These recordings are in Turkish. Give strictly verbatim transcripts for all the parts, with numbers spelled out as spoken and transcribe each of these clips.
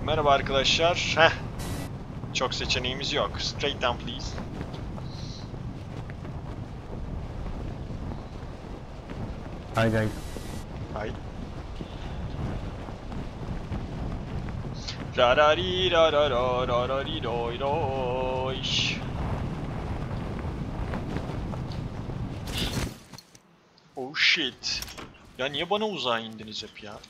Merhaba arkadaşlar. Heh. Çok seçeneğimiz yok. Straight down please. Hi guys. Hay. Rarari rarara rarari roy roy. Oh shit. Ya niye bana uzağa indiniz hep ya?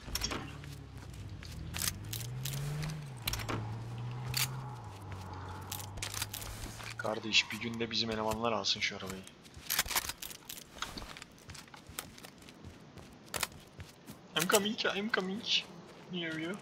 Kardeş bir günde bizim elemanlar alsın şu arabayı. I'm coming, I'm coming. Near you.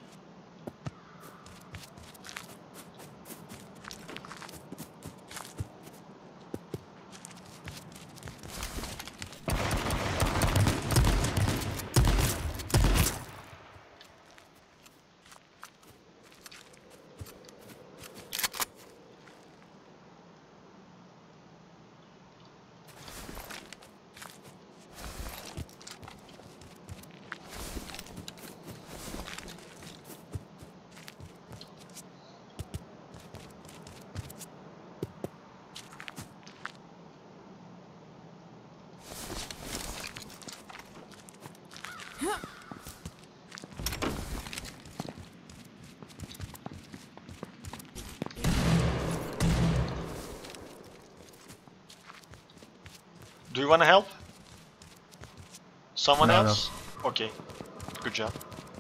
Do you wanna help? Someone No, no. else? Okay. Good job.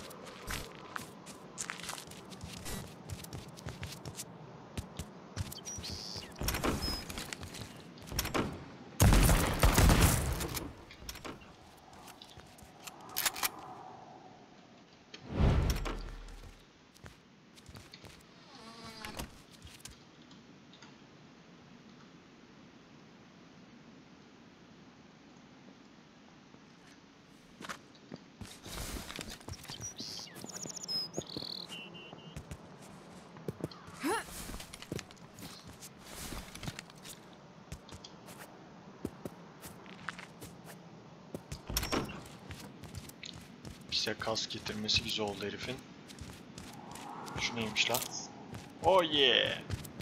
Bize kas getirmesi güzel oldu herifin. Şu neymiş lan? Oh yeah.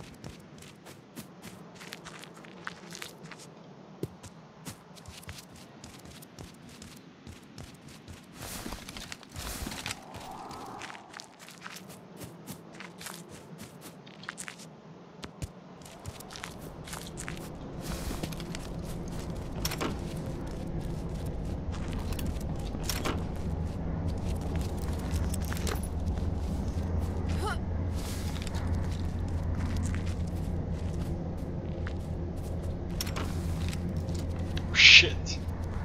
Shit.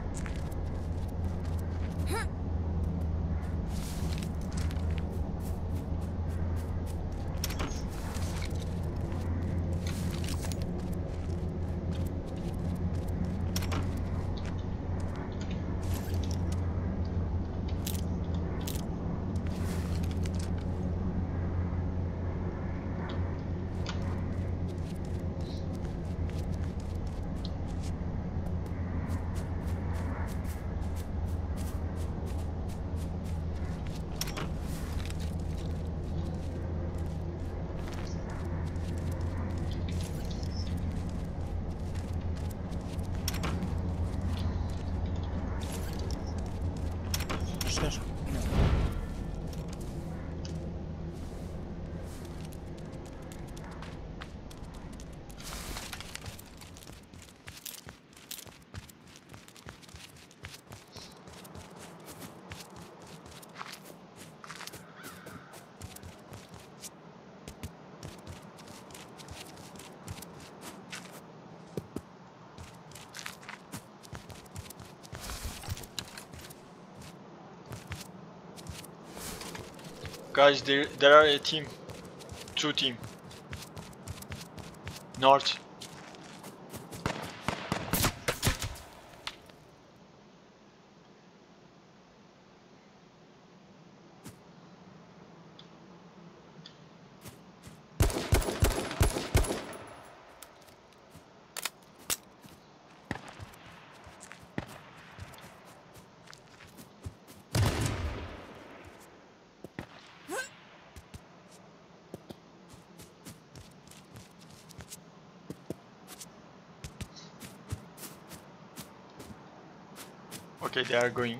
Guys, there there are a team. Two team. North. Okay, they are going.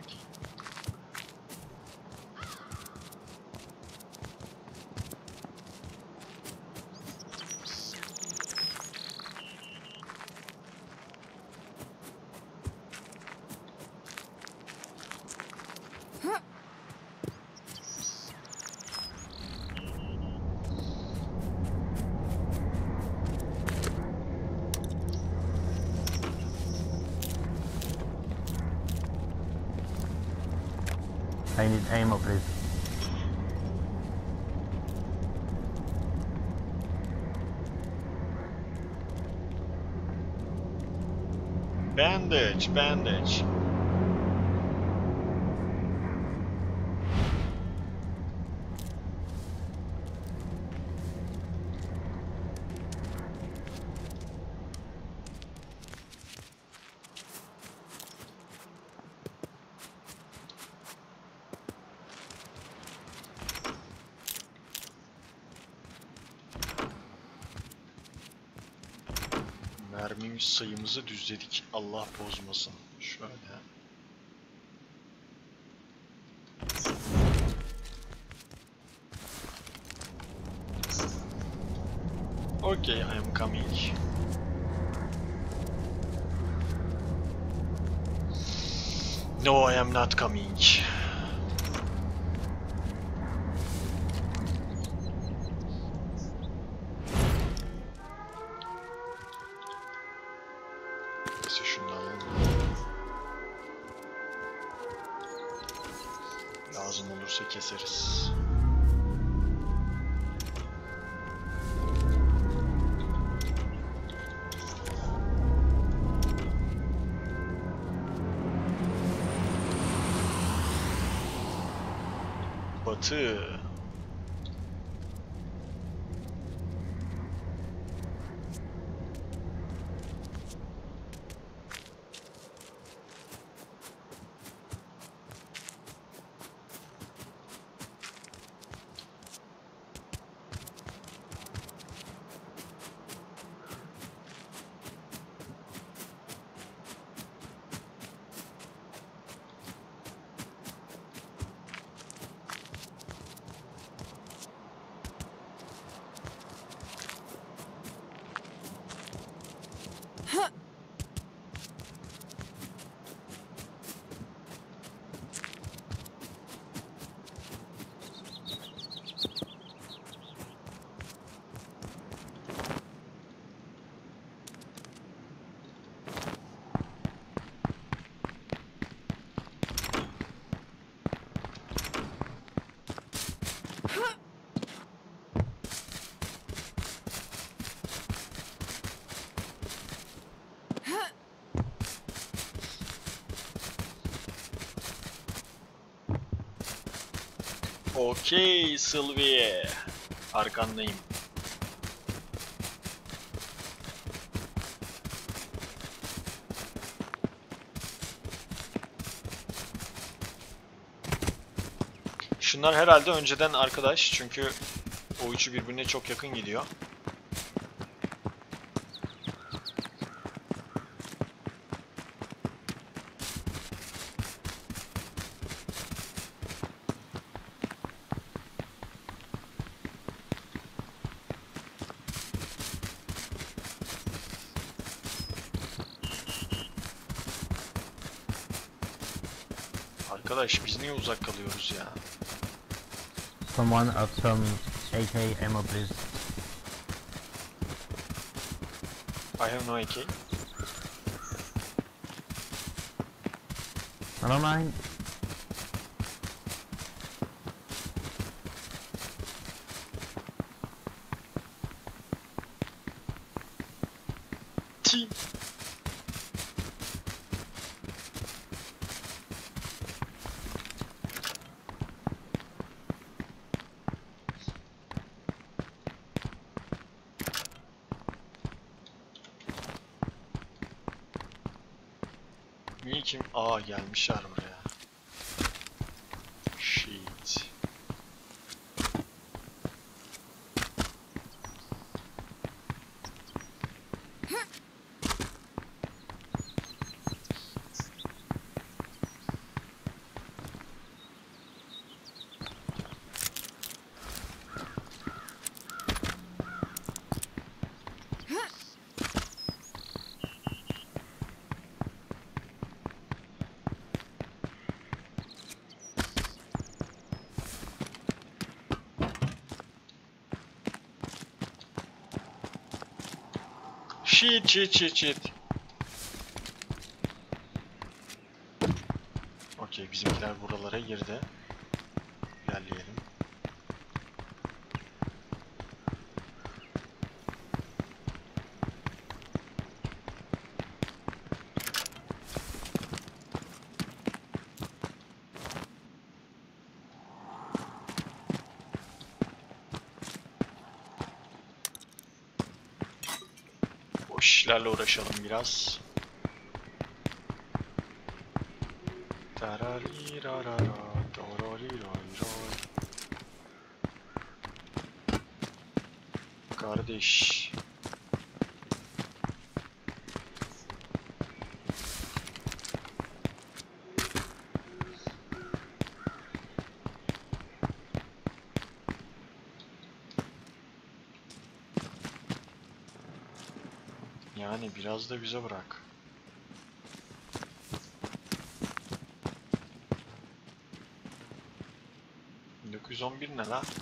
I need ammo, please. Bandage, bandage. Mermi sayımızı düzledik. Allah bozmasın. Şöyle. Okay, I am coming. No, I am not coming. Neyse şundan alalım. Lazım olursa keseriz. Batı. Okey Sylvie. Arkandayım. Şunlar herhalde önceden arkadaş çünkü o üçü birbirine çok yakın gidiyor. Arkadaş biz niye uzak kalıyoruz ya? Someone of some A K ammo, please. I have no A K. Never mind. T. Niye kim? Aa gelmişler buraya. Shit. Shit shit shit shit. Okey, bizimkiler buralara girdi. İlerleyelim. Boş işlerle uğraşalım biraz. Tararirarara, tarariraray. Kardeş. Yani biraz da bize bırak. bin dokuz yüz on bir ne la?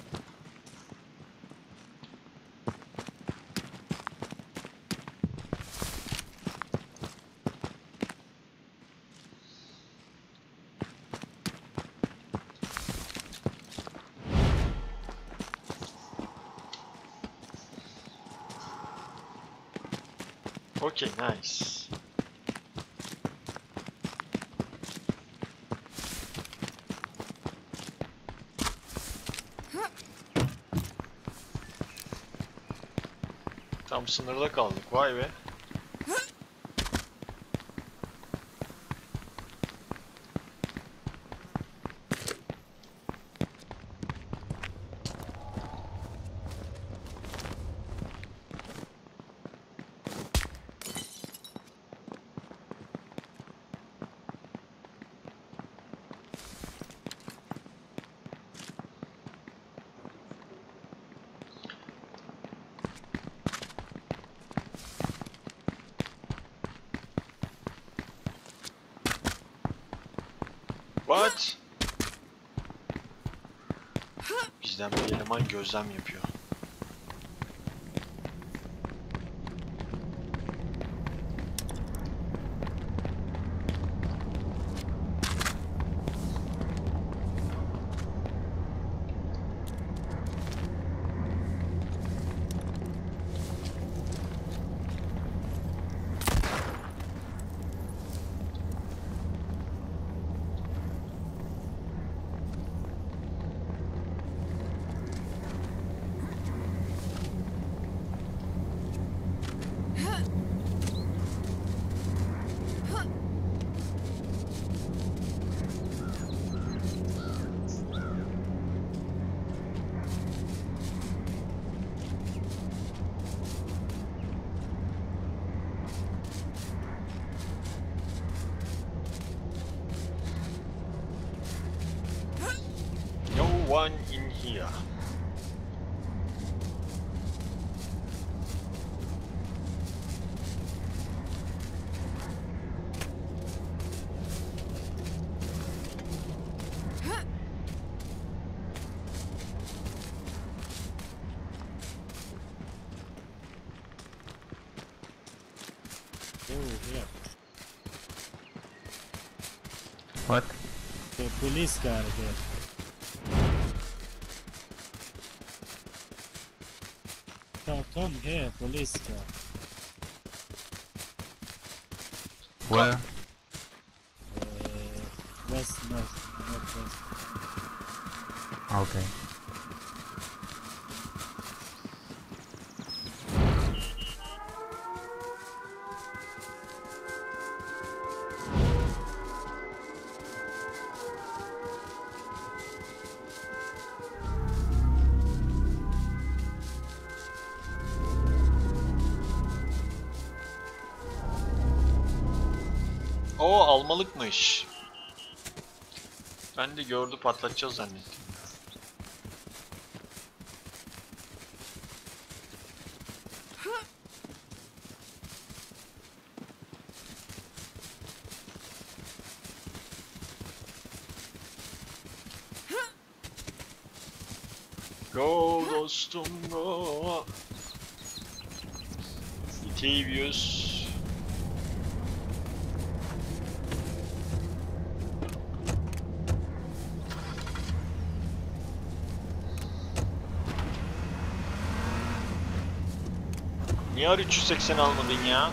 Okay, nice. Tam sınırda kaldık, vay be. What? Bizden bir eleman gözlem yapıyor. No one in here. Oh, yeah. What? The police car there. Come, come here, police car. Where? Uh, west, north, northwest. Okay. O almalıkmış. Ben de gördü patlatacağız zannettim. Go dostum go. Octavius. Niye R üç yüz seksen almadın ya?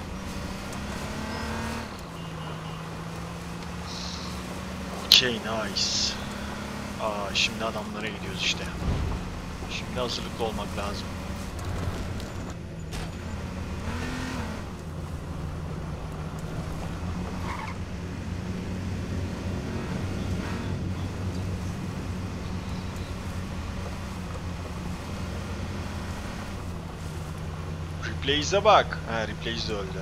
Okay, nice. Aa, şimdi adamlara gidiyoruz işte. Şimdi hazırlıklı olmak lazım. Replace'e bak. Ha, Replace de öldü.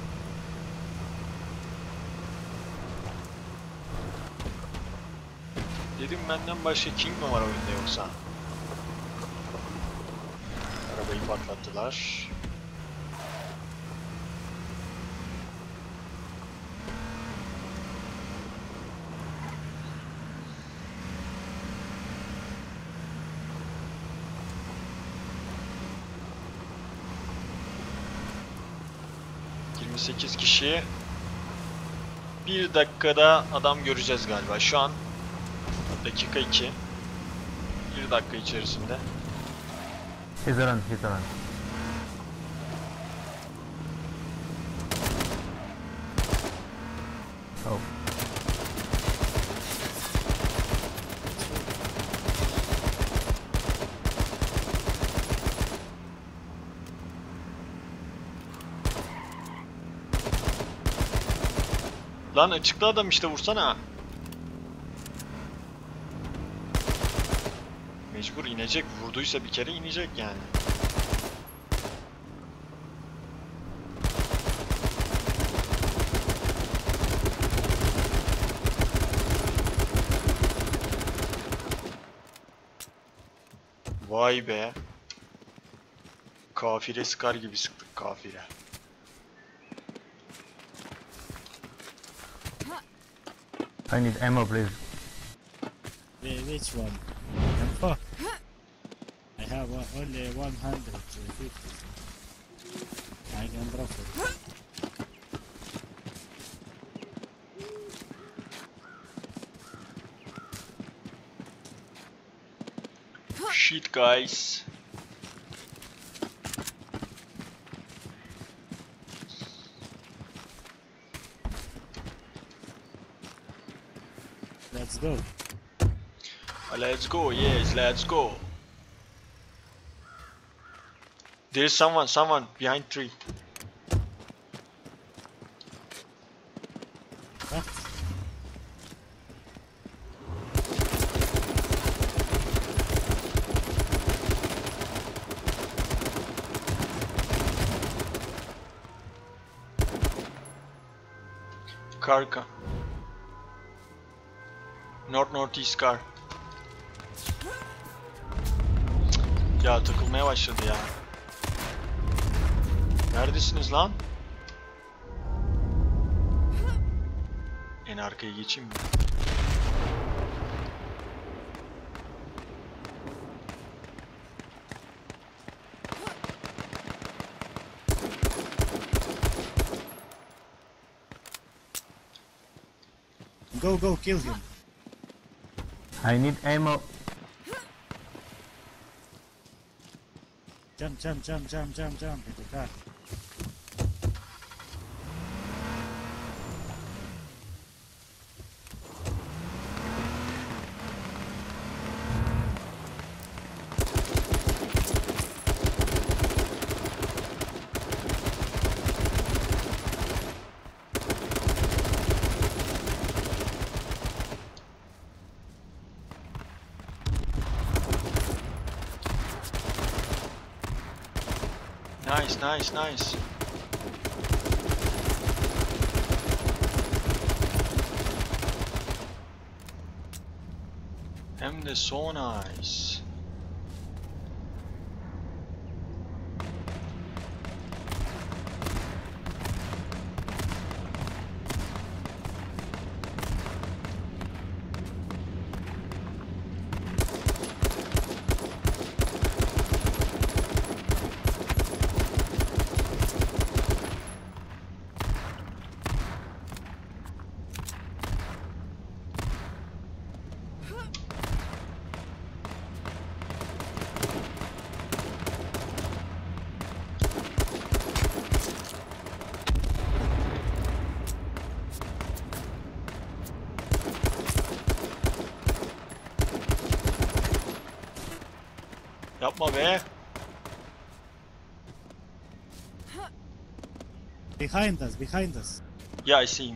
Dedim benden başka King mi var oyunda yoksa? Arabayı patlattılar. yirmi sekiz kişi. Bir dakikada adam göreceğiz galiba. Şu an dakika iki. Bir dakika içerisinde. He's around, he's around. Oh. Lan açıkta adam işte, vursana. Mecbur inecek. Vurduysa bir kere inecek yani. Vay be. Kafire sıkar gibi sıktık kafire. I need ammo, please. Wait, which one? Oh. I have one, only one hundred fifty. I can drop it. Shit guys. Let's go. Let's go, yes, let's go. There's someone, someone behind tree. What? Car, car. North northeast car. Ya takılmaya başladı ya. Neredesiniz lan? En arkaya geçeyim mi? Go, go, kill him. I need ammo. Jump, jump, jump, jump, jump, jump into the car. Nice, nice, nice. Hem de so nice. Yapma be. Behind us, behind us. Yeah, I see him.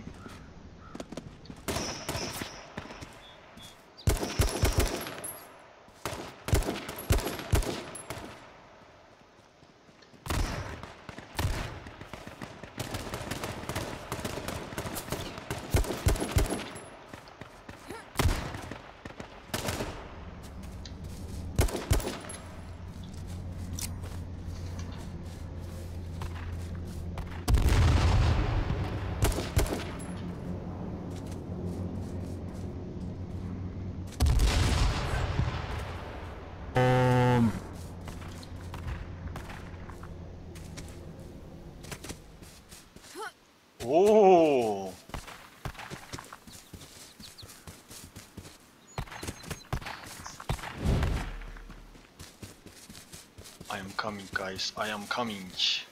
Um, Oh. I am coming, guys. I am coming.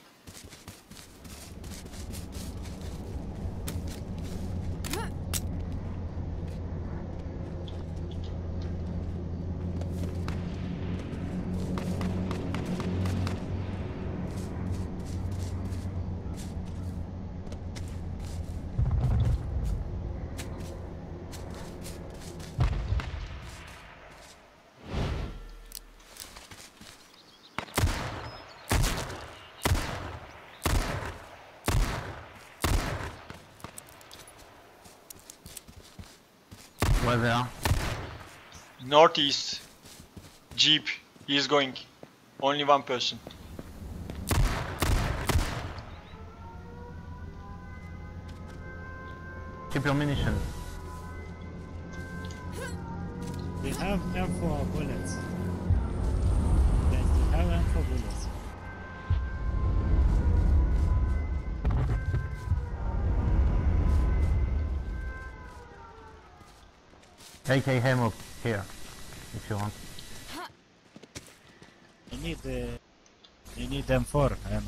where they are? Northeast. Jeep. He is going. Only one person. Keep your munition. We have M four bullets. Guys, we have M four bullets. A K ammo here, if you want. I need the. I need M four ammo.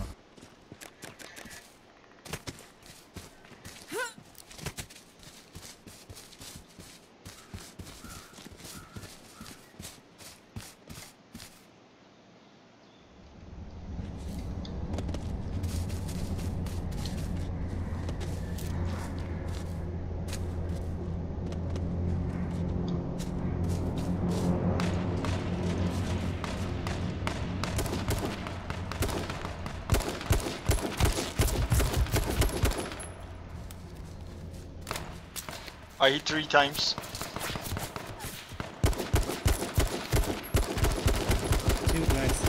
I hit three times. Two guys.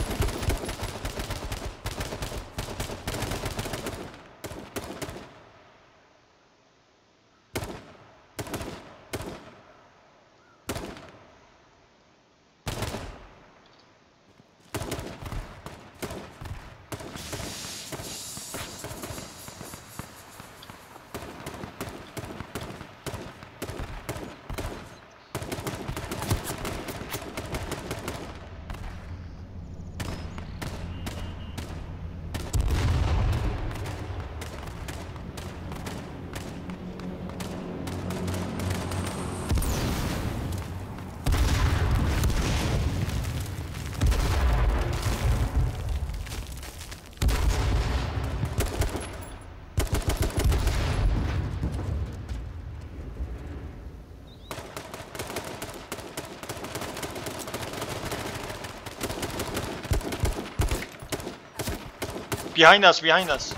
Behind us, behind us.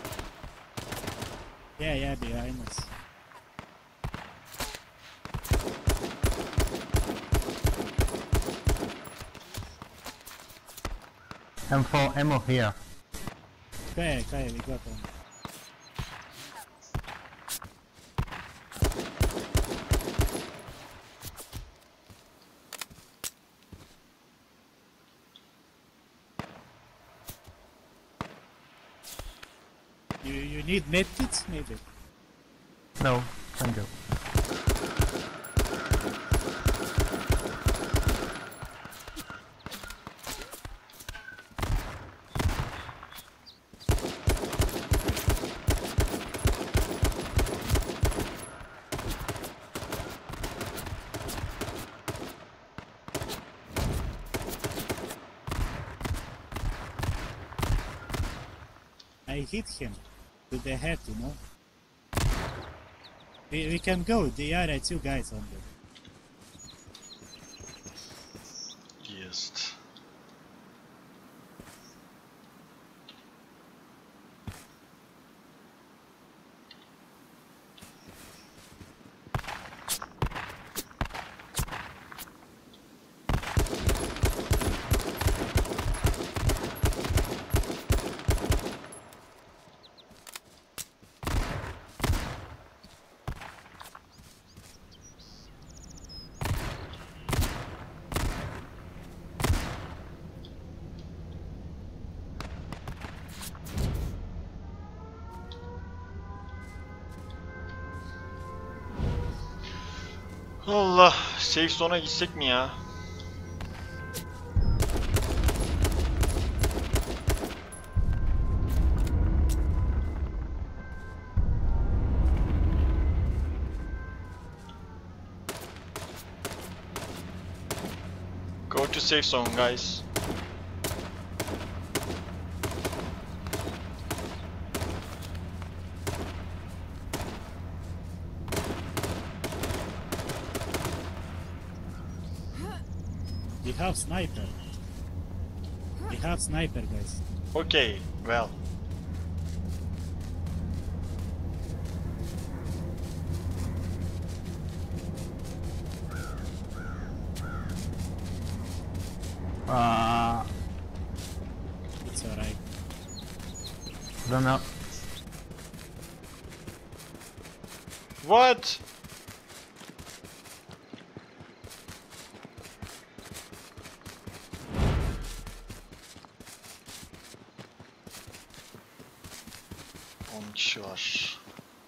Yeah, yeah, behind us. M four ammo here. Okay, okay, we got one. You you need medkits maybe? No, thank you. I hit him with the head, you know. We, we can go. There are two guys on there. Jest. Allah, safe zone'a gitsek mi ya? Go to safe zone, guys. We have sniper. We have sniper, guys. Okay, well. Uh, It's alright. don't know. What? on kişi var.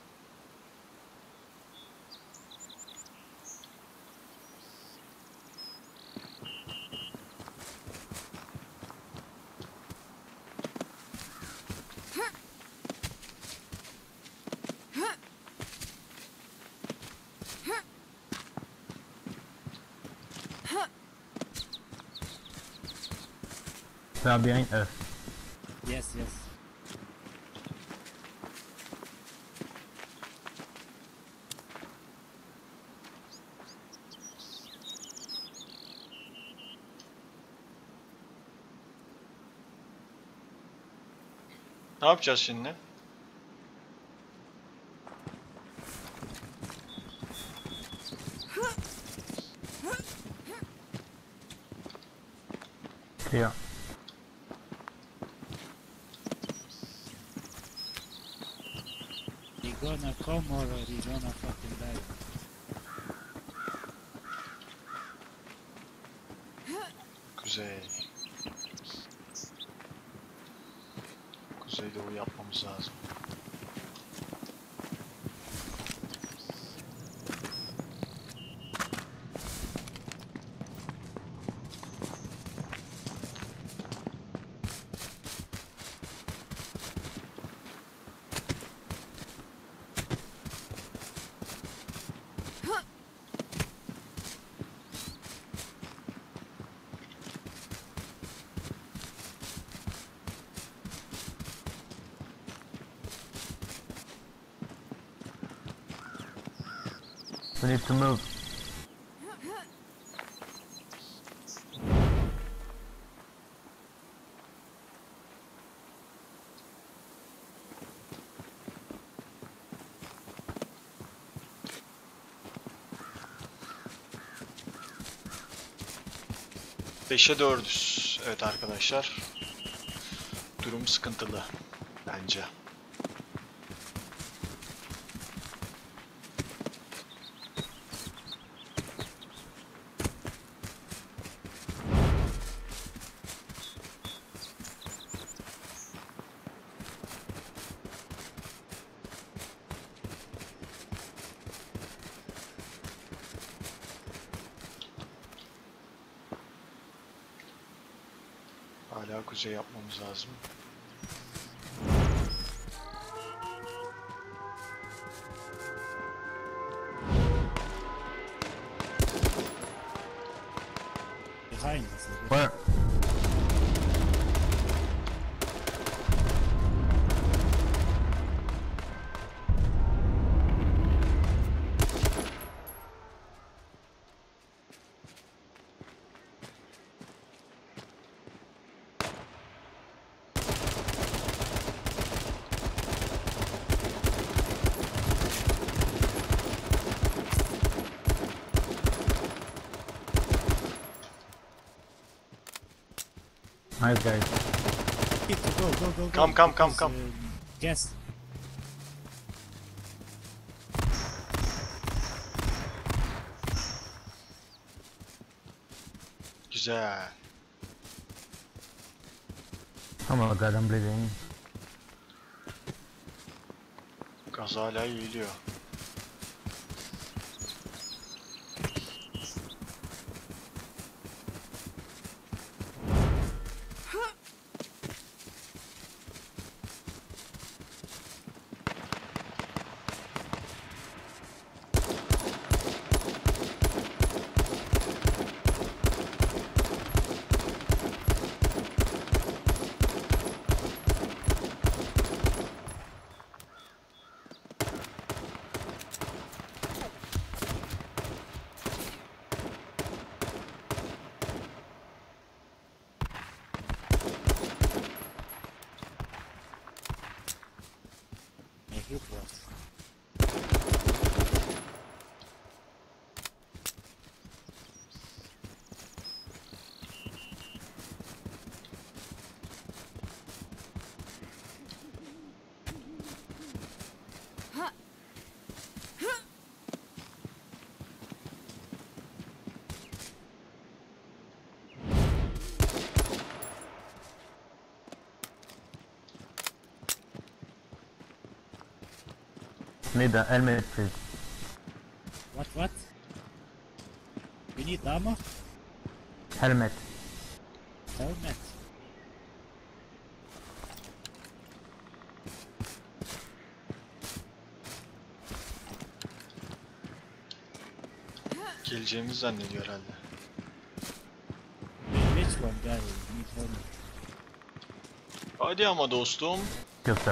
They are behind us. Yes, yes. Ne yapacağız şimdi? Clear. We gonna come or we gonna fucking die. Kuzey. Kuzeydoğu yapmamız lazım. We need to move. beşe dördüz. Evet arkadaşlar. Durum sıkıntılı bence. Hala kuzey yapmamız lazım. Behind us. Where? Nice guys. Need to go, go, go, go. Come, come, come, because, come. um, Gas. Güzel. Oh my god, I'm bleeding. Gaz hala geliyor. My hip was. Need a helmet, please. What, what? We need ammo? Helmet. Helmet. Geleceğimizi zannediyor herhalde. Which one, guy? Need helmet. Hadi ama dostum. Yes, sir.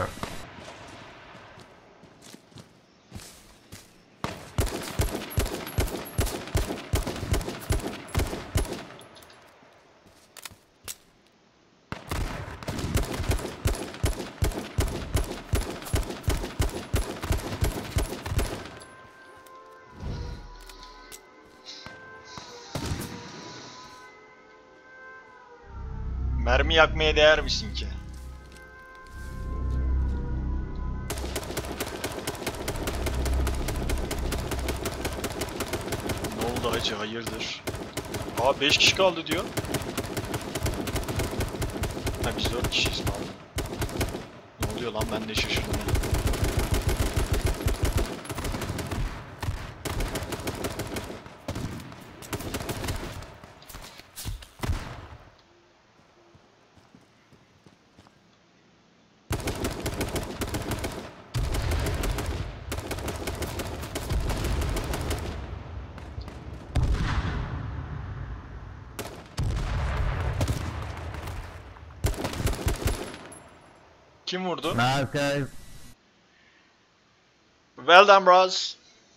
Mermi yakmaya değer misin ki? Ne oldu hacı, hayırdır? Aa beş kişi kaldı diyor. Ha biz dört kişiyiz pardon. Ne oluyor lan, ben de şaşırdım ya. Kim vurdu? Nice guys. Well done bros.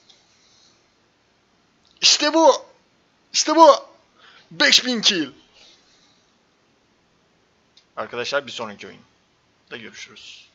İşte bu. İşte bu. beş bin kill. Arkadaşlar bir sonraki oyunda görüşürüz.